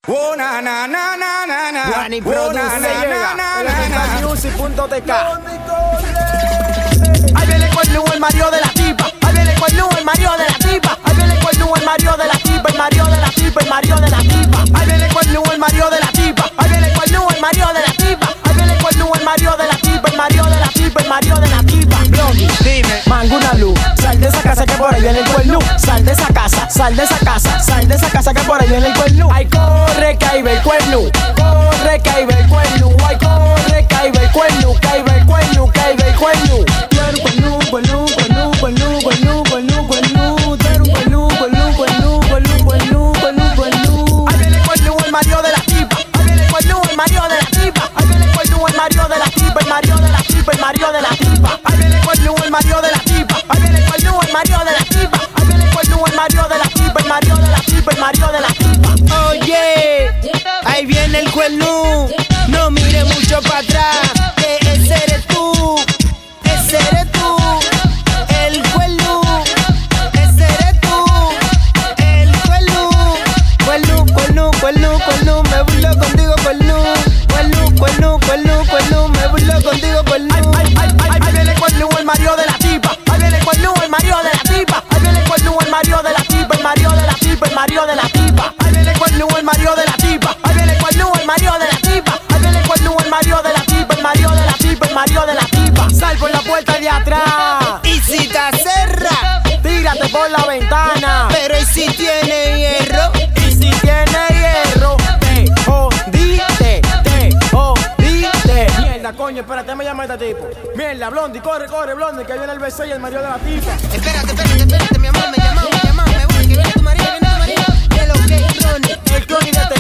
Oh, na, na, na, na, na, na. Juani Produce llega. Music.tk. Ahí viene Cuerno, el Mario de la tipa. Ahí viene Cuerno, el Mario de la tipa. Ahí viene Cuerno, el Mario de la tipa. El Mario de la tipa, el Mario de la tipa. Ahí viene Cuerno, el Mario de la tipa. Ahí viene Cuerno, el Mario de la tipa. Ahí viene Cuerno, el Mario de la tipa. El Mario de la tipa, el Mario de la tipa. Blondie, dime, mango una luz. Sal de esa casa que por ahí viene el Cuerno. Sal de esa casa, sal de esa casa, sal de esa casa que por ahí viene el Cuerno. Ay, corre que ahí ve el Cuerno. Corre que ahí ve el Cuerno. Ay, corre que ahí ve el Cuerno. Que ahí ve el Cuerno, que ahí ve el Cuerno. Cuerno, cuerno, cuerno, cuerno, cuerno, cuerno, cuerno. Cuerno, cuerno, cuerno, cuerno, cuerno, cuerno, cuerno. Ahí viene el Cuerno, el Mario de la tipa. Ahí viene el Cuerno, el Mario de la tipa. Ahí viene el Cuerno, el Mario de la tipa. El Mario de la tipa, el Mario de la tipa. Ahí viene el Cuerno, el Mario de la tipa. Ahí viene el Cuerno, el Mario de la tipa. Ahí viene el Cuerno, el Mario de la tipa. El Mario de la tipa, el Mario de la tipa. Oye, ahí viene el Cuerno. No mire mucho para atrás, que ese eres tú. Ese eres tú. El Cuerno. Ese eres tú. El Cuerno. Cuerno, cuerno, cuerno, cuerno. Me burlo contigo, Cuerno. Cuerno, cuerno, cuerno, cuerno. Me burlo contigo, Cuerno. Ahí viene el Cuerno, el Mario de la tipa. Ahí viene el Cuerno, el Mario de la tipa. Ahí viene el Cuerno, el Mario de la tipa. El Mario de la tipa, el Mario de la tipa. Ahí viene el Cuerno, el Mario de la tipa. Ahí viene el Cuerno, el Mario de la tipa. Ahí viene el Cuerno, el Mario de la tipa. El Mario de la tipa, el Mario de la tipa. Sal por la puerta de atrás. Y si te cerra, Tírate por la ventana. pero ¿y si tiene hierro? Y si tiene hierro, te jodiste, te jodiste. Mierda, coño, espérate, me llama este tipo. Mierda, Blondie, corre, corre, Blondie, que viene el BC y el Mario de la tipa. Espérate, mi amor, me llaman, me voy, que viene tu marido, que lo que es Ronnie. El clon de